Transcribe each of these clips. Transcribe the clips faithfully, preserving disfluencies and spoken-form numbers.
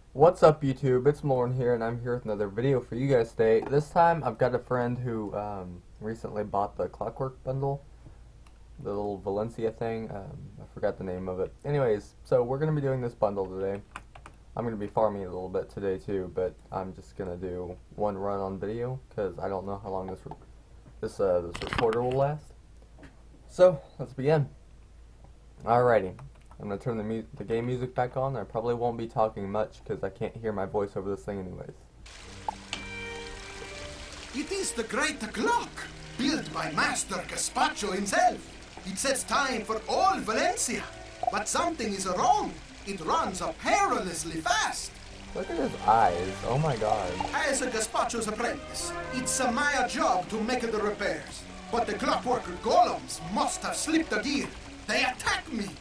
What's up YouTube, it's Lauren here and I'm here with another video for you guys today. This time I've got a friend who um, recently bought the Clockwork Bundle, the little Valencia thing. um, I forgot the name of it. Anyways, so we're going to be doing this bundle today. I'm going to be farming a little bit today too, but I'm just going to do one run on video because I don't know how long this, re this, uh, this recorder will last. So, let's begin. Alrighty. I'm going to turn the, mu the game music back on. I probably won't be talking much because I can't hear my voice over this thing anyways. It is the Great Clock, built by Master Gazpacho himself. It sets time for all Valencia. But something is wrong. It runs perilously fast. Look at his eyes. Oh my god. As a Gazpacho's apprentice, it's uh, my job to make the repairs. But the clockwork golems must have slipped a gear. They attack me.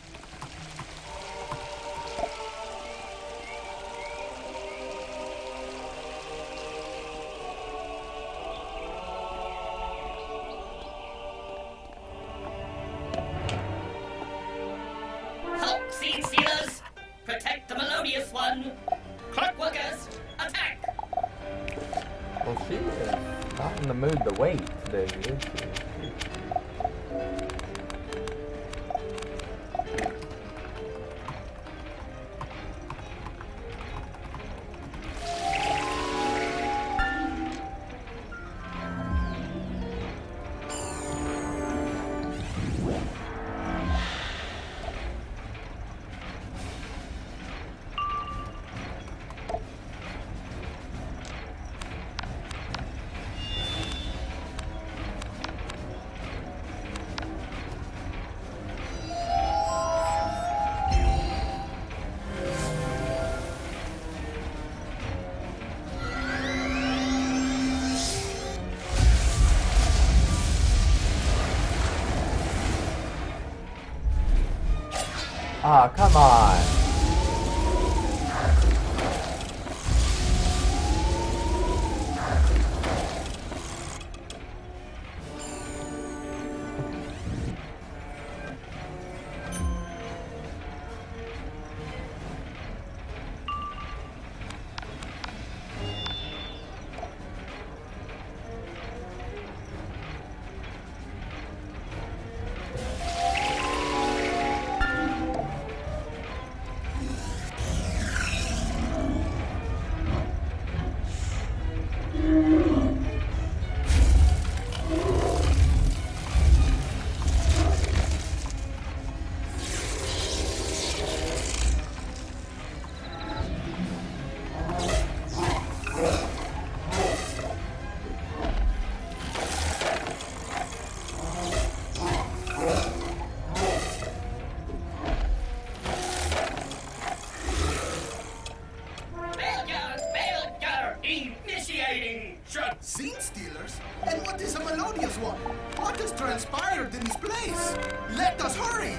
Help, scene stealers! Protect the melodious one! Clockworkers, attack! Well, she is not in the mood to wait today, is she? Ah, come on. Scene stealers? And what is a melodious one? What has transpired in this place? Let us hurry!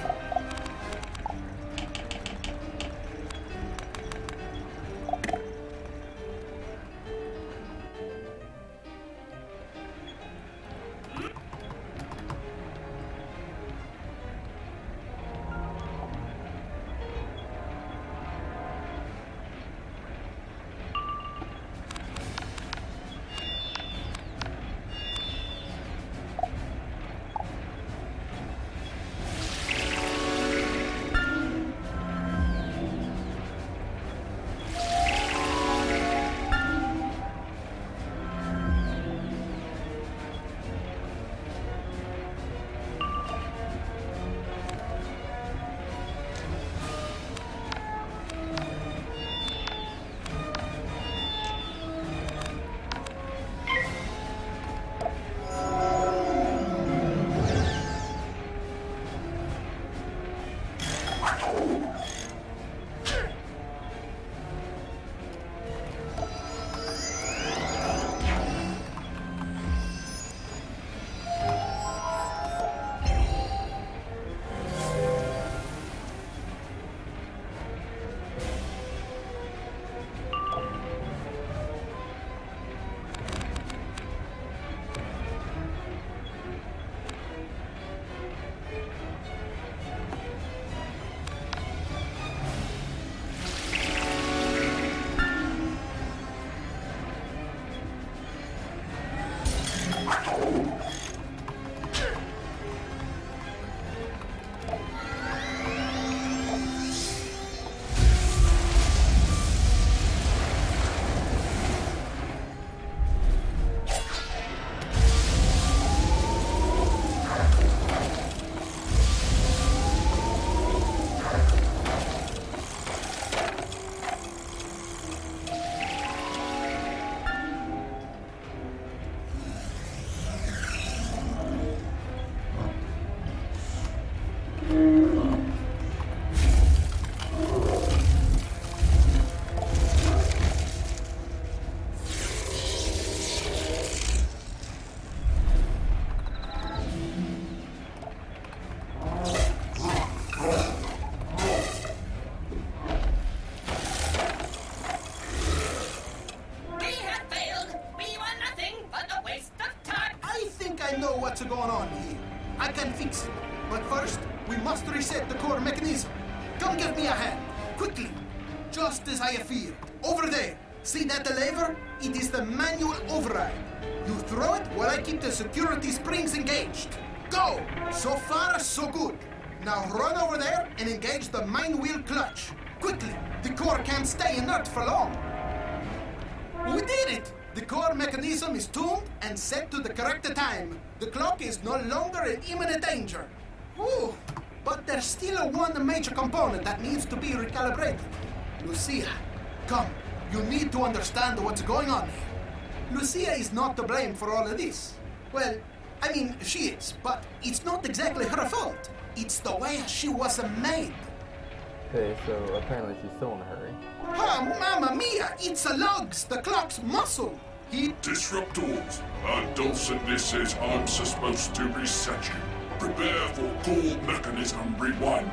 come give me a hand. Quickly. Just as I feared. Over there. See that lever? It is the manual override. You throw it while I keep the security springs engaged. Go! So far, so good. Now run over there and engage the main wheel clutch. Quickly. The core can't stay inert for long. We did it! The core mechanism is tuned and set to the correct time. The clock is no longer in imminent danger. Ooh, but there's still one major component that needs to be recalibrated. Lucia, come. You need to understand what's going on here. Lucia is not to blame for all of this. Well, I mean, she is, but it's not exactly her fault. It's the way she was made. Okay, so apparently she's still in a hurry. Oh, mamma mia! It's a lugs, the clock's muscle. He Disruptors, a Dulcinea says I'm supposed to reset you. Prepare for core mechanism rewinding.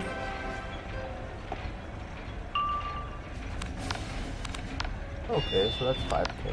Okay, so that's five K.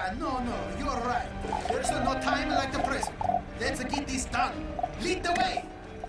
Yeah, no, no, you're right. There's no time like the present. Let's get this done. Lead the way.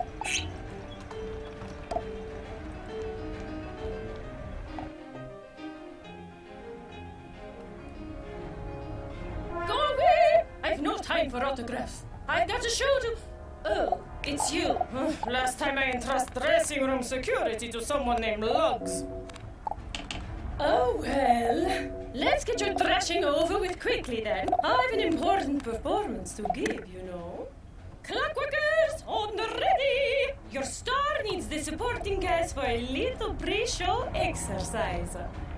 Go away! I've no time for autographs. I've got a show to... Oh, it's you. Last time I entrust dressing room security to someone named Lugs. Oh, well. Let's get your thrashing over with quickly, then. I've an important performance to give, you know. Clockworkers, on the ready! Your star needs the supporting cast for a little pre-show exercise.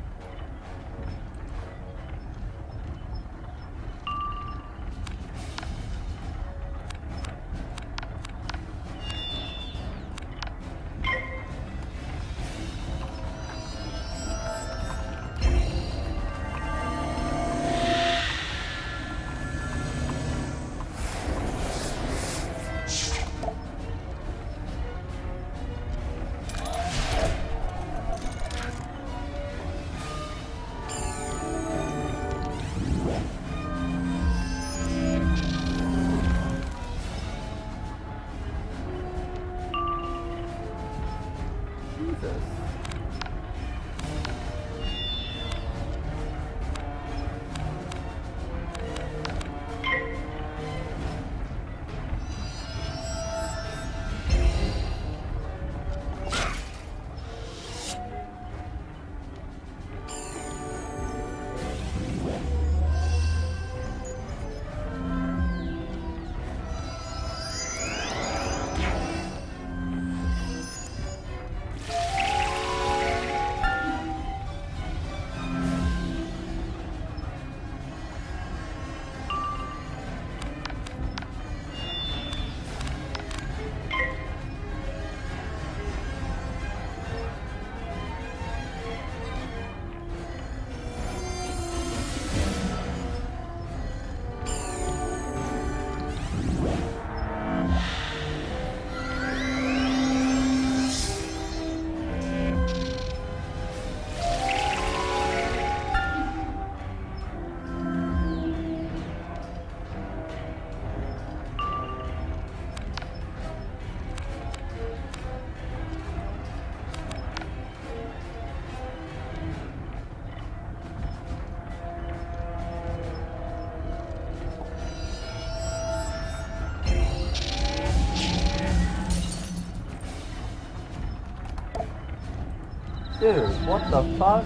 Dude, what the fuck?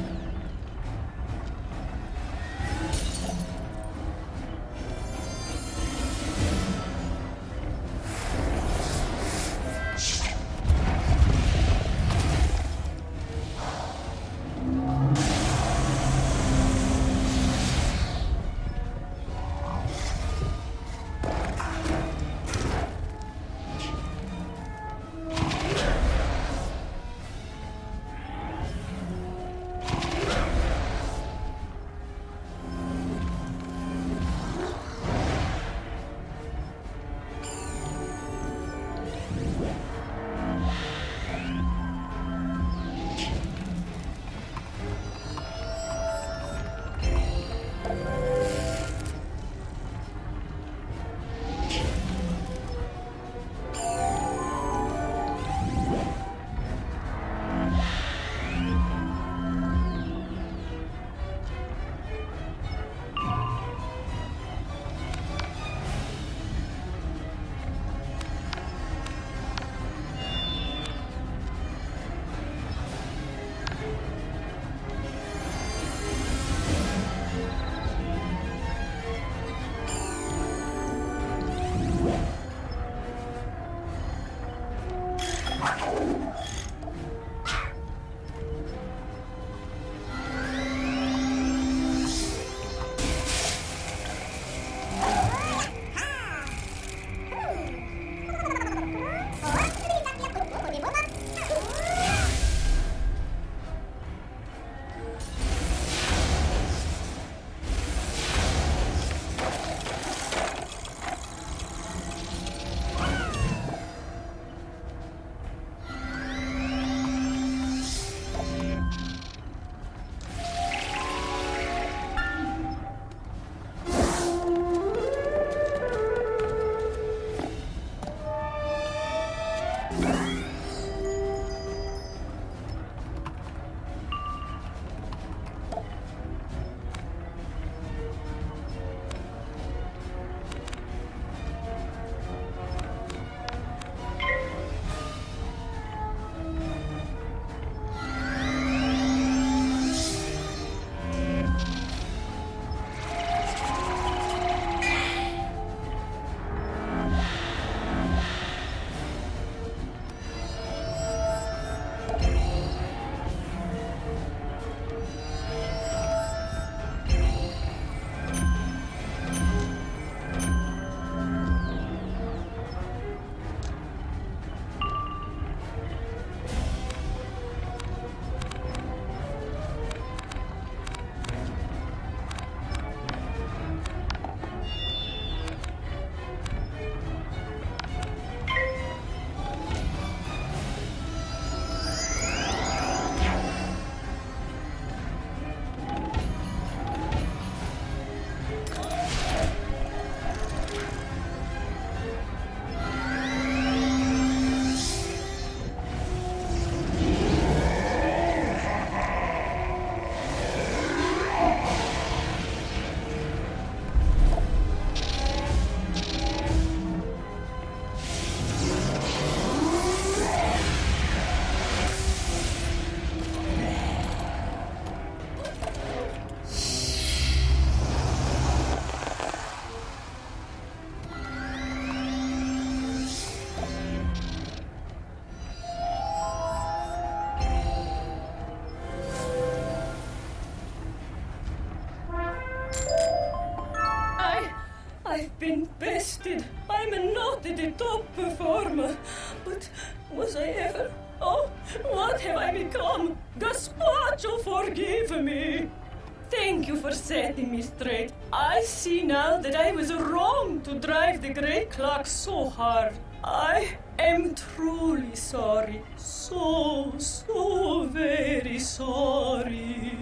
been bested. I'm not the top performer. But was I ever? Oh, what have I become? Gazpacho, forgive me. Thank you for setting me straight. I see now that I was wrong to drive the great clock so hard. I am truly sorry. So, so very sorry.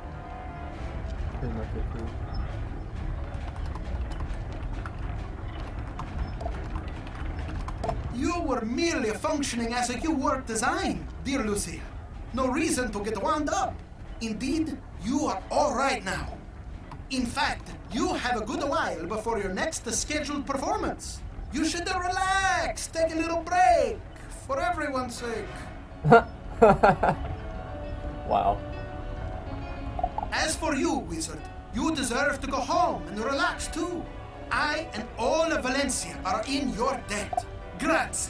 You were merely functioning as a Q-work design, dear Lucia. No reason to get wound up. Indeed, you are all right now. In fact, you have a good while before your next scheduled performance. You should relax, take a little break, for everyone's sake. Wow. As for you, Wizard, you deserve to go home and relax too. I and all of Valencia are in your debt. Grazie.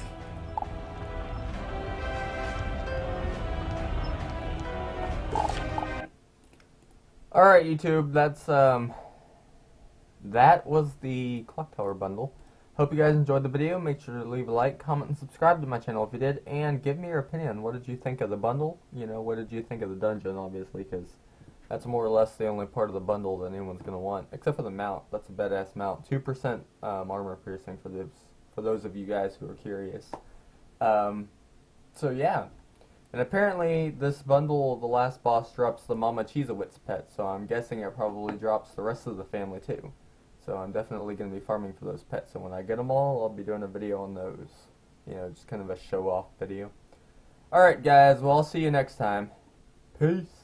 Alright, YouTube, that's, um, that was the Clock Tower bundle. Hope you guys enjoyed the video. Make sure to leave a like, comment, and subscribe to my channel if you did, and give me your opinion. What did you think of the bundle? You know, what did you think of the dungeon, obviously, because that's more or less the only part of the bundle that anyone's going to want, except for the mount. That's a badass mount. two percent um, armor piercing for those, for those of you guys who are curious. Um, so, yeah. And apparently, this bundle, the last boss, drops the Mama Cheezowitz pet, so I'm guessing it probably drops the rest of the family, too. So I'm definitely going to be farming for those pets, so when I get them all, I'll be doing a video on those. You know, just kind of a show-off video. Alright, guys, well, I'll see you next time. Peace.